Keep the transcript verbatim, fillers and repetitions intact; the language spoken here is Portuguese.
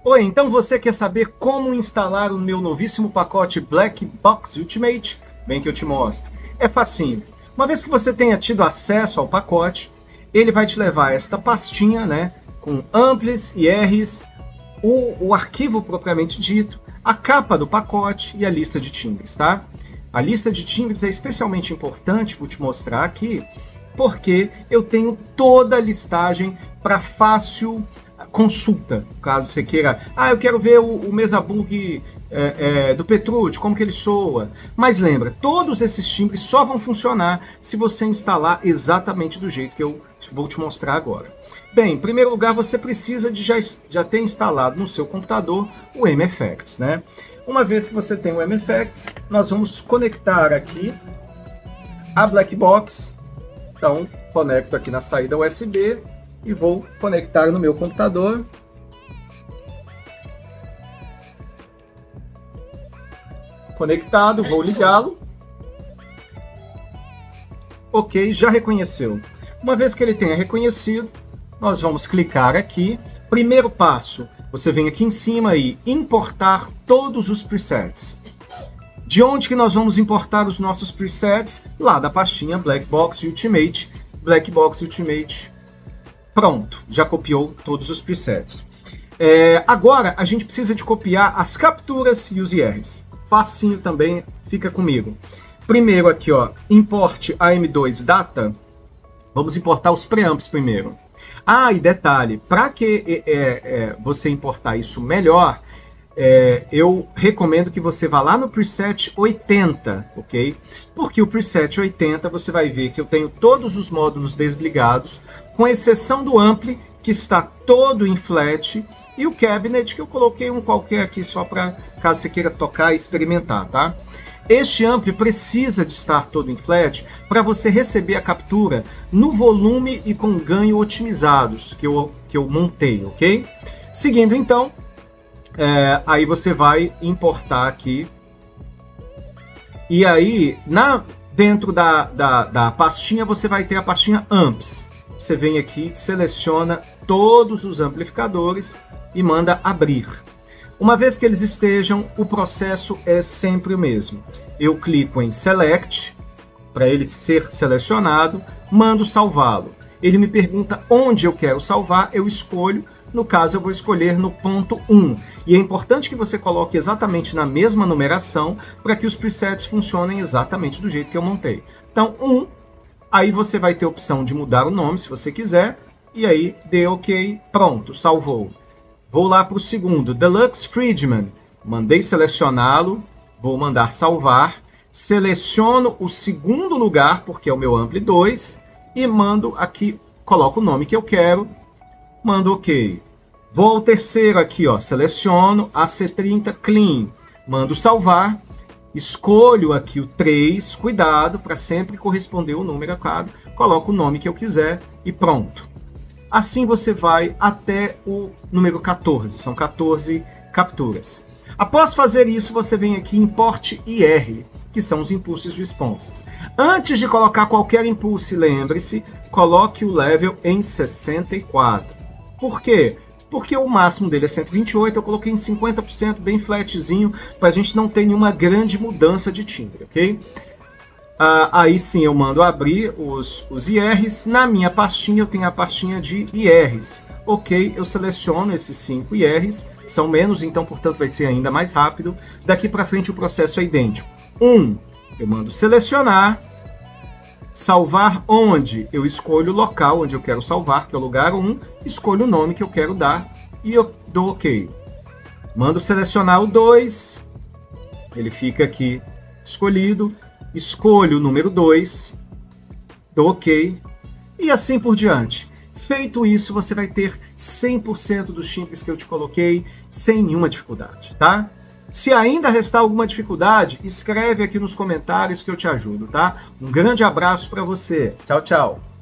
Oi, então você quer saber como instalar o meu novíssimo pacote Black Box Ultimate? Bem que eu te mostro. É facinho. Uma vez que você tenha tido acesso ao pacote, ele vai te levar a esta pastinha, né, com amplis, I Rs, o, o arquivo propriamente dito, a capa do pacote e a lista de timbres, tá? A lista de timbres é especialmente importante, vou te mostrar aqui, porque eu tenho toda a listagem para fácil consulta, caso você queira. Ah, eu quero ver o, o Mesabug é, é, do Petrucci, como que ele soa. Mas lembra, todos esses timbres só vão funcionar se você instalar exatamente do jeito que eu vou te mostrar agora. Bem, em primeiro lugar, você precisa de já, já ter instalado no seu computador o M F X, né? Uma vez que você tem o M F X, nós vamos conectar aqui a Black Box. Então, conecto aqui na saída U S B e vou conectar no meu computador. Conectado, vou ligá-lo. Ok, já reconheceu. Uma vez que ele tenha reconhecido, nós vamos clicar aqui. Primeiro passo, você vem aqui em cima e importar todos os presets. De onde que nós vamos importar os nossos presets? Lá da pastinha Black Box Ultimate. Black Box Ultimate. Pronto, já copiou todos os presets. É, agora a gente precisa de copiar as capturas e os I Rs. Facinho também, fica comigo. Primeiro aqui, ó, importe A M dois Data. Vamos importar os preamps primeiro. Ah, e detalhe, para que é, é, você importar isso melhor, é, eu recomendo que você vá lá no preset oitenta, ok? Porque o preset oitenta você vai ver que eu tenho todos os módulos desligados, com exceção do ampli, que está todo em flat, e o cabinet, que eu coloquei um qualquer aqui só para caso você queira tocar e experimentar, tá? Este ampli precisa de estar todo em flat para você receber a captura no volume e com ganho otimizados que eu, que eu montei, ok? Seguindo então, é, aí você vai importar aqui. E aí, na, dentro da, da, da pastinha, você vai ter a pastinha Amps. Você vem aqui, seleciona todos os amplificadores e manda abrir. Uma vez que eles estejam, o processo é sempre o mesmo. Eu clico em Select, para ele ser selecionado, mando salvá-lo. Ele me pergunta onde eu quero salvar, eu escolho. No caso, eu vou escolher no ponto um. E é importante que você coloque exatamente na mesma numeração para que os presets funcionem exatamente do jeito que eu montei. Então, um, aí você vai ter a opção de mudar o nome, se você quiser. E aí, dê OK, pronto, salvou. Vou lá para o segundo, Deluxe Friedman. Mandei selecioná-lo, vou mandar salvar. Seleciono o segundo lugar, porque é o meu Ampli dois, e mando aqui, coloco o nome que eu quero, mando OK. Vou ao terceiro aqui, ó, seleciono A C trinta Clean, mando salvar, escolho aqui o três, cuidado para sempre corresponder o número adequado, coloco o nome que eu quiser e pronto. Assim você vai até o número quatorze, são quatorze capturas. Após fazer isso, você vem aqui em Import I R, que são os impulsos responses. Antes de colocar qualquer impulso, lembre-se, coloque o level em sessenta e quatro. Por quê? Porque o máximo dele é cento e vinte e oito, eu coloquei em cinquenta por cento, bem flatzinho, para a gente não ter nenhuma grande mudança de timbre, ok? Ah, aí sim eu mando abrir os, os I Rs. Na minha pastinha eu tenho a pastinha de I Rs. Ok, eu seleciono esses cinco I Rs, são menos, então portanto vai ser ainda mais rápido. Daqui para frente o processo é idêntico. um, eu mando selecionar, salvar onde? Eu escolho o local onde eu quero salvar, que é o lugar um, escolho o nome que eu quero dar e eu dou OK. Mando selecionar o dois, ele fica aqui escolhido. Escolho o número dois, dou OK, e assim por diante. Feito isso, você vai ter cem por cento dos timbres que eu te coloquei sem nenhuma dificuldade, tá? Se ainda restar alguma dificuldade, escreve aqui nos comentários que eu te ajudo, tá? Um grande abraço para você. Tchau, tchau.